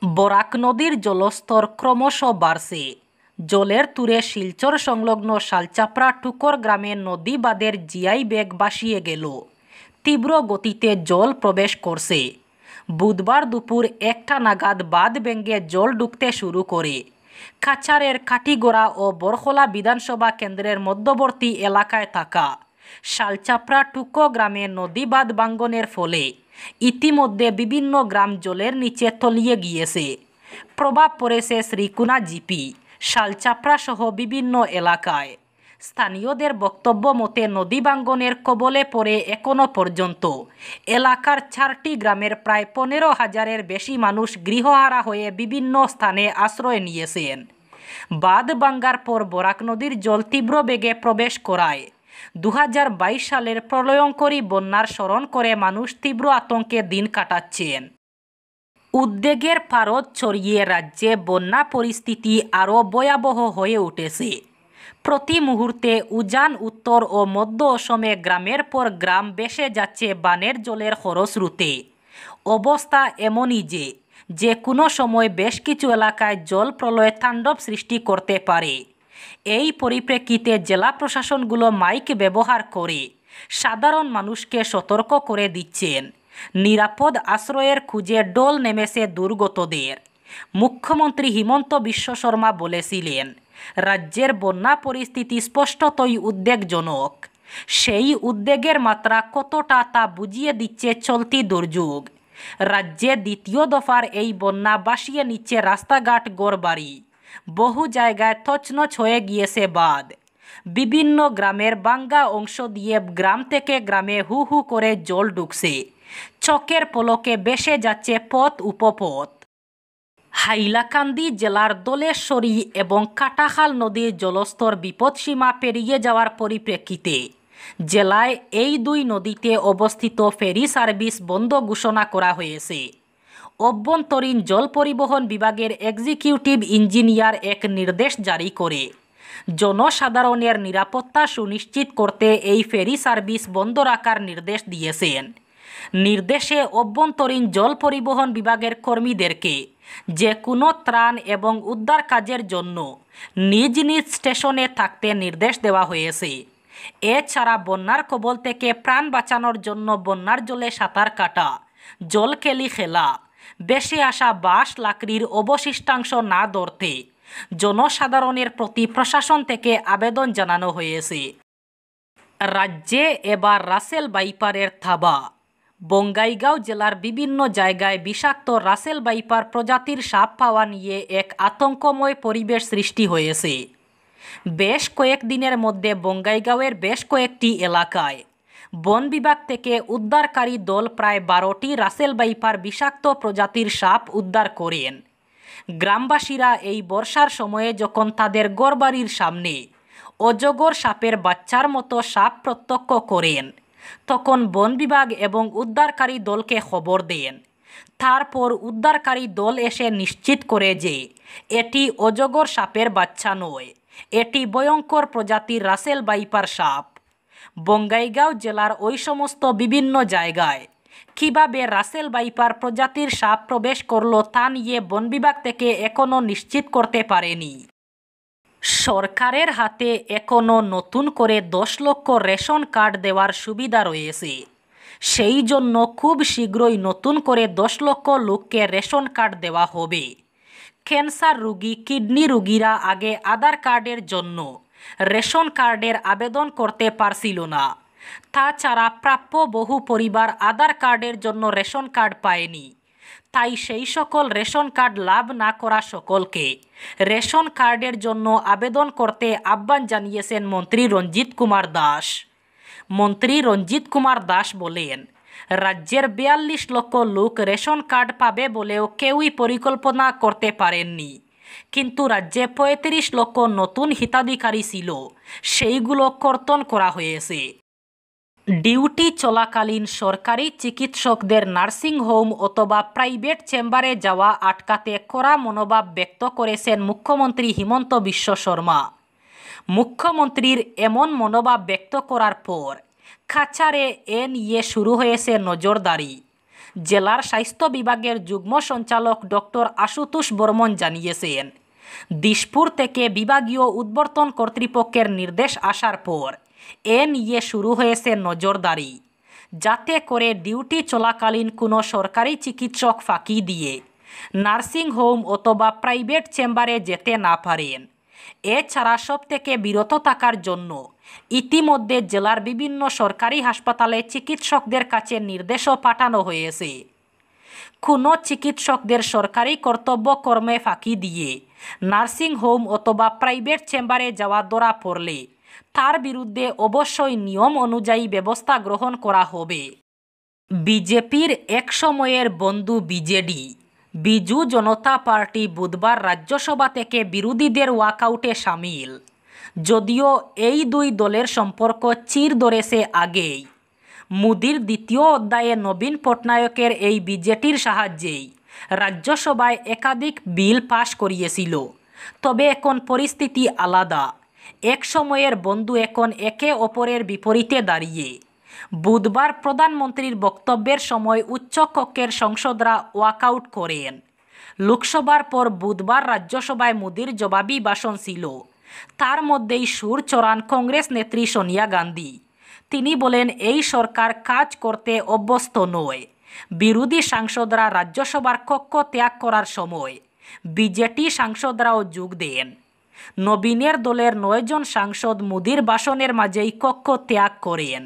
বরাক নদীর জলস্তর ক্রমশ বাড়ছে। জলের তুরে শিলচর সংলগ্ন শালচাপড়া টুকর গ্রামে নদী বাঁধের জিআই বেগ ভাসিয়ে গেল। তীব্র গতিতে জল প্রবেশ করছে। বুধবার দুপুর 1টা নাগাদ বাঁধ ভেঙে জল ঢুকতে শুরু করে। কাছাড়ের কাটিগড়া ও বরখলা বিধানসভা কেন্দ্রের মধ্যবর্তী এলাকায় থাকা শালচাপড়া টুকো গ্রামে নদী বাঁধ ভাঙ্গনের ফলে ইতিমধ্যে বিভিন্ন গ্রাম জলের নিচে তলিয়ে গিয়েছে। প্রভাব পড়েছে শ্রীকুনা জিপি, শালচাপড়া সহ বিভিন্ন এলাকায়। স্থানীয়দের বক্তব্য মতে নদী ভাঙ্গনের কবলে পড়ে এখনও পর্যন্ত এলাকার 4টি গ্রামের প্রায় 15,000-এর বেশি মানুষ গৃহহারা হয়ে বিভিন্ন স্থানে আশ্রয় নিয়েছেন। বাঁধ ভাঙ্গার পর বরাক নদীর জল তীব্র বেগে প্রবেশ করায় 2022 সালের প্রলয়ঙ্করী বন্যার স্মরণ করে মানুষ তীব্র আতঙ্কে দিন কাটাচ্ছেন। উদ্বেগের পারদ ছড়িয়ে রাজ্যে বন্যা পরিস্থিতি আরও ভয়াবহ হয়ে উঠেছে। প্রতি মুহূর্তে উজান, উত্তর ও মধ্য অসমে গ্রামের পর গ্রাম ভেসে যাচ্ছে বানের জলের খরস্রোতে। অবস্থা এমনই যে কোনো সময় বেশ কিছু এলাকায় জল প্রলয় তাণ্ডব সৃষ্টি করতে পারে। এই পরিপ্রেক্ষিতে জেলা প্রশাসনগুলো মাইক ব্যবহার করে সাধারণ মানুষকে সতর্ক করে দিচ্ছেন। নিরাপদ আশ্রয়ের খুঁজে ডোল নেমেছে দুর্গতদের। মুখ্যমন্ত্রী হিমন্ত বিশ্ব শর্মা বলেছিলেন, রাজ্যের বন্যা পরিস্থিতি স্পষ্টতই উদ্বেগজনক। সেই উদ্বেগের মাত্রা কতটা তা বুঝিয়ে দিচ্ছে চলতি দুর্যোগ। রাজ্যে দ্বিতীয় দফার এই বন্যা ভাসিয়ে নিচ্ছে রাস্তাঘাট, ঘরবাড়ি। বহু জায়গায় তছনছ হয়ে গিয়েছে বাঁধ। বিভিন্ন গ্রামের ভাঙ্গা অংশ দিয়ে গ্রাম থেকে গ্রামে হু হু করে জল ঢুকছে। চোখের পলকে ভেসে যাচ্ছে পথ উপপথ। হাইলাকান্দি জেলার দোলেশ্বরী এবং কাটাখাল নদীর জলস্তর বিপদসীমা পেরিয়ে যাওয়ার পরিপ্রেক্ষিতে জেলায় এই দুই নদীতে অবস্থিত ফেরি সার্ভিস বন্ধ ঘোষণা করা হয়েছে। অভ্যন্তরীণ জল পরিবহন বিভাগের এক্সিকিউটিভ ইঞ্জিনিয়ার এক নির্দেশ জারি করে জনসাধারণের নিরাপত্তা সুনিশ্চিত করতে এই ফেরি সার্ভিস বন্ধ রাখার নির্দেশ দিয়েছেন। নির্দেশে অভ্যন্তরীণ জল পরিবহন বিভাগের কর্মীদেরকে যে কোনো ত্রাণ এবং উদ্ধার কাজের জন্য নিজ নিজ স্টেশনে থাকতে নির্দেশ দেওয়া হয়েছে। এছাড়া বন্যার কবল থেকে প্রাণ বাঁচানোর জন্য বন্যার জলে সাঁতার কাটা, জলকেলি খেলা, বেশি আসা বাঁশ লাকড়ির অবশিষ্টাংশ না ধরতে জনসাধারণের প্রতি প্রশাসন থেকে আবেদন জানানো হয়েছে। রাজ্যে এবার রাসেল ভাইপারের থাবা। বঙ্গাইগাঁও জেলার বিভিন্ন জায়গায় বিষাক্ত রাসেল ভাইপার প্রজাতির সাপ পাওয়া নিয়ে এক আতঙ্কময় পরিবেশ সৃষ্টি হয়েছে। বেশ কয়েকদিনের মধ্যে বঙ্গাইগাঁওয়ের বেশ কয়েকটি এলাকায় বন বিভাগ থেকে উদ্ধারকারী দল প্রায় 12টি রাসেল ভাইপার বিষাক্ত প্রজাতির সাপ উদ্ধার করেন। গ্রামবাসীরা এই বর্ষার সময়ে যখন তাদের ঘরবাড়ির সামনে অজগর সাপের বাচ্চার মতো সাপ প্রত্যক্ষ করেন, তখন বন বিভাগ এবং উদ্ধারকারী দলকে খবর দেন। তারপর উদ্ধারকারী দল এসে নিশ্চিত করে যে এটি অজগর সাপের বাচ্চা নয়, এটি ভয়ঙ্কর প্রজাতির রাসেল ভাইপার সাপ। বঙ্গাইগাঁও জেলার ওই সমস্ত বিভিন্ন জায়গায় কিভাবে রাসেল ভাইপার প্রজাতির সাপ প্রবেশ করলো তা নিয়ে বন বিভাগ থেকে এখনও নিশ্চিত করতে পারেনি। সরকারের হাতে এখনও নতুন করে 10 লক্ষ রেশন কার্ড দেওয়ার সুবিধা রয়েছে। সেই জন্য খুব শীঘ্রই নতুন করে 10 লক্ষ লোককে রেশন কার্ড দেওয়া হবে। ক্যান্সার রোগী, কিডনি রোগীরা আগে আধার কার্ডের জন্য রেশন কার্ডের আবেদন করতে পারছিল না। তাছাড়া প্রাপ্য বহু পরিবার আধার কার্ডের জন্য রেশন কার্ড পায়নি। তাই সেই সকল রেশন কার্ড লাভ না করা সকলকে রেশন কার্ডের জন্য আবেদন করতে আহ্বান জানিয়েছেন মন্ত্রী রঞ্জিত কুমার দাস। মন্ত্রী রঞ্জিত কুমার দাস বলেন, রাজ্যের 42 লক্ষ লোক রেশন কার্ড পাবে বলেও কেউই পরিকল্পনা করতে পারেননি। কিন্তু রাজ্যে 35 লক্ষ নতুন হিতাধিকারী ছিল, সেইগুলো কর্তন করা হয়েছে। ডিউটি চলাকালীন সরকারি চিকিৎসকদের নার্সিং হোম অথবা প্রাইভেট চেম্বারে যাওয়া আটকাতে কড়া মনোভাব ব্যক্ত করেছেন মুখ্যমন্ত্রী হিমন্ত বিশ্ব শর্মা। মুখ্যমন্ত্রীর এমন মনোভাব ব্যক্ত করার পর কাছাড়ে এ নিয়ে শুরু হয়েছে নজরদারি। জেলার স্বাস্থ্য বিভাগের যুগ্ম সঞ্চালক ডক্টর আশুতোষ বর্মন জানিয়েছেন, দিশপুর থেকে বিভাগীয় উদ্বর্তন কর্তৃপক্ষের নির্দেশ আসার পর এ নিয়ে শুরু হয়েছে নজরদারি, যাতে করে ডিউটি চলাকালীন কোনো সরকারি চিকিৎসক ফাঁকি দিয়ে নার্সিং হোম অথবা প্রাইভেট চেম্বারে যেতে না পারেন। এছাড়া সব থেকে বিরত থাকার জন্য ইতিমধ্যে জেলার বিভিন্ন সরকারি হাসপাতালে চিকিৎসকদের কাছে নির্দেশও পাঠানো হয়েছে। কোনো চিকিৎসকদের সরকারি কর্তব্য কর্মে ফাঁকি দিয়ে নার্সিং হোম অথবা প্রাইভেট চেম্বারে যাওয়া ধরা পড়লে তার বিরুদ্ধে অবশ্যই নিয়ম অনুযায়ী ব্যবস্থা গ্রহণ করা হবে। বিজেপির এক সময়ের বন্ধু বিজেডি বিজু জনতা পার্টি বুধবার রাজ্যসভা থেকে বিরোধীদের ওয়াকআউটে সামিল। যদিও এই দুই দলের সম্পর্ক চির ধরেছে আগেই। মোদির দ্বিতীয় অধ্যায়ে নবীন পটনায়কের এই বিজেপির সাহায্যেই রাজ্যসভায় একাধিক বিল পাশ করিয়েছিল। তবে এখন পরিস্থিতি আলাদা। এক সময়ের বন্ধু এখন একে অপরের বিপরীতে দাঁড়িয়ে। বুধবার প্রধানমন্ত্রীর বক্তব্যের সময় উচ্চকক্ষের সংসদরা ওয়াকআউট করেন। লোকসভার পর বুধবার রাজ্যসভায় মোদির জবাবি ভাষণ ছিল। তার মধ্যেই সুর চড়ান কংগ্রেস নেত্রী সোনিয়া গান্ধী। তিনি বলেন, এই সরকার কাজ করতে অভ্যস্ত নয়। বিরোধী সাংসদরা রাজ্যসভার কক্ষ ত্যাগ করার সময় বিজেপি সাংসদরাও যোগ দেন। নবীনের দলের 9 জন সাংসদ মোদির ভাষণের মাঝেই কক্ষ ত্যাগ করেন।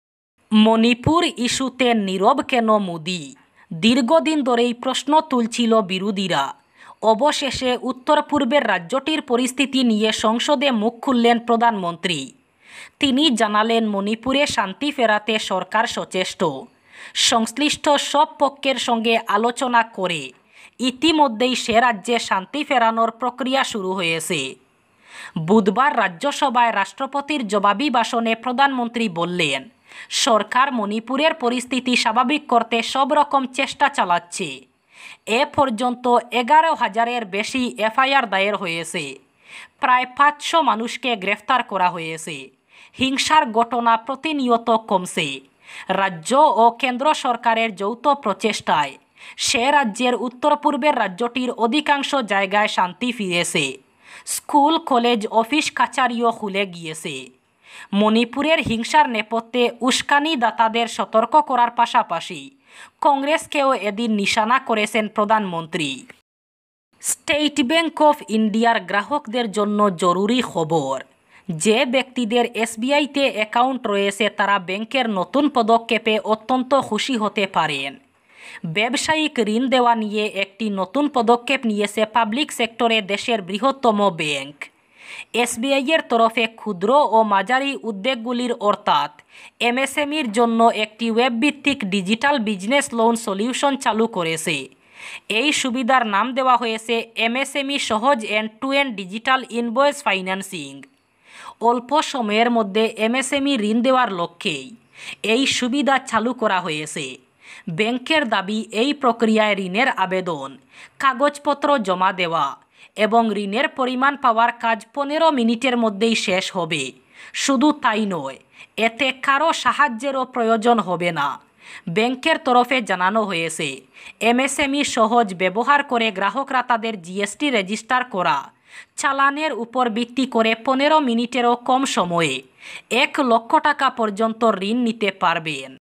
মণিপুর ইস্যুতে নীরব কেন মোদি? দীর্ঘদিন ধরেই প্রশ্ন তুলছিল বিরোধীরা। অবশেষে উত্তর পূর্বের রাজ্যটির পরিস্থিতি নিয়ে সংসদে মুখ খুললেন প্রধানমন্ত্রী। তিনি জানালেন, মণিপুরে শান্তি ফেরাতে সরকার সচেষ্ট। সংশ্লিষ্ট সব পক্ষের সঙ্গে আলোচনা করে ইতিমধ্যেই সে রাজ্যে শান্তি ফেরানোর প্রক্রিয়া শুরু হয়েছে। বুধবার রাজ্যসভায় রাষ্ট্রপতির জবাবি ভাষণে প্রধানমন্ত্রী বললেন, সরকার মণিপুরের পরিস্থিতি স্বাভাবিক করতে সব রকম চেষ্টা চালাচ্ছে। এ পর্যন্ত 11,000-এর বেশি এফআইআর দায়ের হয়েছে। প্রায় 500 মানুষকে গ্রেফতার করা হয়েছে। হিংসার ঘটনা প্রতিনিয়ত কমছে। রাজ্য ও কেন্দ্র সরকারের যৌথ প্রচেষ্টায় সে রাজ্যের উত্তর পূর্বের রাজ্যটির অধিকাংশ জায়গায় শান্তি ফিরেছে। স্কুল, কলেজ, অফিস কাছারিও খুলে গিয়েছে। মণিপুরের হিংসার নেপথ্যে উস্কানিদাতাদের সতর্ক করার পাশাপাশি কংগ্রেসকেও এদিন নিশানা করেছেন প্রধানমন্ত্রী। স্টেট ব্যাংক অফ ইন্ডিয়ার গ্রাহকদের জন্য জরুরি খবর। যে ব্যক্তিদের এসবিআইতে অ্যাকাউন্ট রয়েছে তারা ব্যাংকের নতুন পদক্ষেপে অত্যন্ত খুশি হতে পারেন। ব্যবসায়িক ঋণ দেওয়া নিয়ে একটি নতুন পদক্ষেপ নিয়েছে পাবলিক সেক্টরে দেশের বৃহত্তম ব্যাংক। এসবিআইয়ের তরফে ক্ষুদ্র ও মাঝারি উদ্যোগগুলির অর্থাৎ এমএসএমইর জন্য একটি ওয়েবভিত্তিক ডিজিটাল বিজনেস লোন সলিউশন চালু করেছে। এই সুবিধার নাম দেওয়া হয়েছে এমএসএমই সহজ end to end digital invoice financing. অল্প সময়ের মধ্যে এমএসএমই ঋণ দেওয়ার লক্ষ্যেই এই সুবিধা চালু করা হয়েছে। ব্যাংকের দাবি, এই প্রক্রিয়ায় ঋণের আবেদন, কাগজপত্র জমা দেওয়া এবং ঋণের পরিমাণ পাওয়ার কাজ 15 মিনিটের মধ্যেই শেষ হবে। শুধু তাই নয়, এতে কারো সাহায্যেরও প্রয়োজন হবে না। ব্যাংকের তরফে জানানো হয়েছে, এমএসএমই সহজ ব্যবহার করে গ্রাহকরা তাদের জিএসটি রেজিস্টার করা চালানের উপর ভিত্তি করে 15 মিনিটেরও কম সময়ে 1 লক্ষ টাকা পর্যন্ত ঋণ নিতে পারবেন।